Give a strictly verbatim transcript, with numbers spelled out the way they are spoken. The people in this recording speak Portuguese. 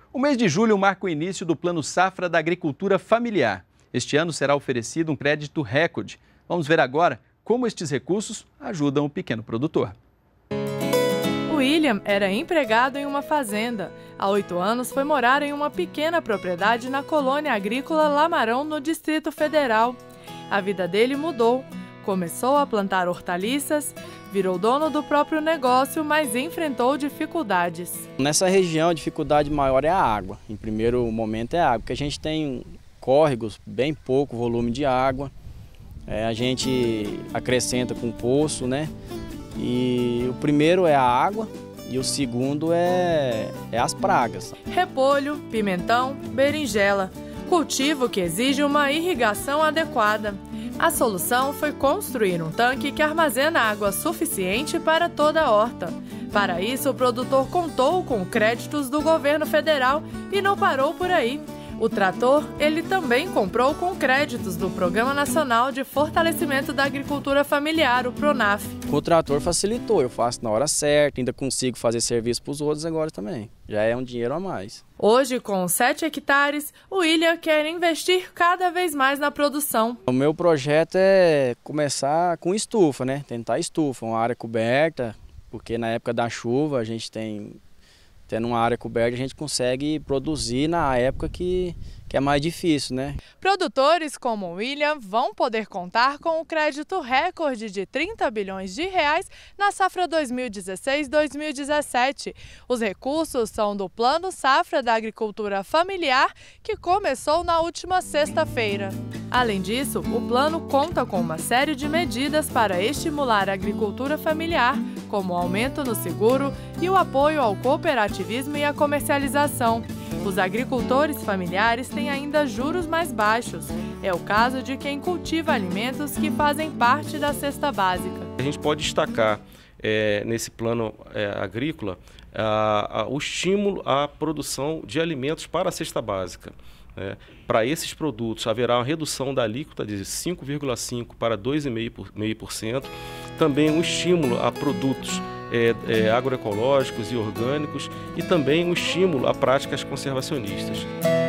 O mês de julho marca o início do Plano Safra da Agricultura Familiar. Este ano será oferecido um crédito recorde. Vamos ver agora como estes recursos ajudam o pequeno produtor. William era empregado em uma fazenda. Há oito anos foi morar em uma pequena propriedade na colônia agrícola Lamarão, no Distrito Federal. A vida dele mudou. Começou a plantar hortaliças, virou dono do próprio negócio, mas enfrentou dificuldades. Nessa região a dificuldade maior é a água. Em primeiro momento é a água, porque a gente tem córregos, bem pouco volume de água. É, a gente acrescenta com poço, né? E o primeiro é a água e o segundo é, é as pragas. Repolho, pimentão, berinjela. Cultivo que exige uma irrigação adequada. A solução foi construir um tanque que armazena água suficiente para toda a horta. Para isso, o produtor contou com créditos do governo federal e não parou por aí. O trator, ele também comprou com créditos do Programa Nacional de Fortalecimento da Agricultura Familiar, o PRONAF. O trator facilitou, eu faço na hora certa, ainda consigo fazer serviço para os outros agora também. Já é um dinheiro a mais. Hoje, com sete hectares, o William quer investir cada vez mais na produção. O meu projeto é começar com estufa, né? Tentar estufa, uma área coberta, porque na época da chuva a gente tem... Tendo uma área coberta, a gente consegue produzir na época que, que é mais difícil, né? Produtores como o William vão poder contar com o crédito recorde de trinta bilhões de reais na safra dois mil e dezesseis dois mil e dezessete. Os recursos são do Plano Safra da Agricultura Familiar, que começou na última sexta-feira. Além disso, o plano conta com uma série de medidas para estimular a agricultura familiar, como o aumento no seguro e o apoio ao cooperativismo e à comercialização. Os agricultores familiares têm ainda juros mais baixos. É o caso de quem cultiva alimentos que fazem parte da cesta básica. A gente pode destacar é, nesse plano é, agrícola a, a, o estímulo à produção de alimentos para a cesta básica. É, para esses produtos haverá uma redução da alíquota de cinco vírgula cinco por cento para dois vírgula cinco por cento. Também um estímulo a produtos é, é, agroecológicos e orgânicos e também um estímulo a práticas conservacionistas.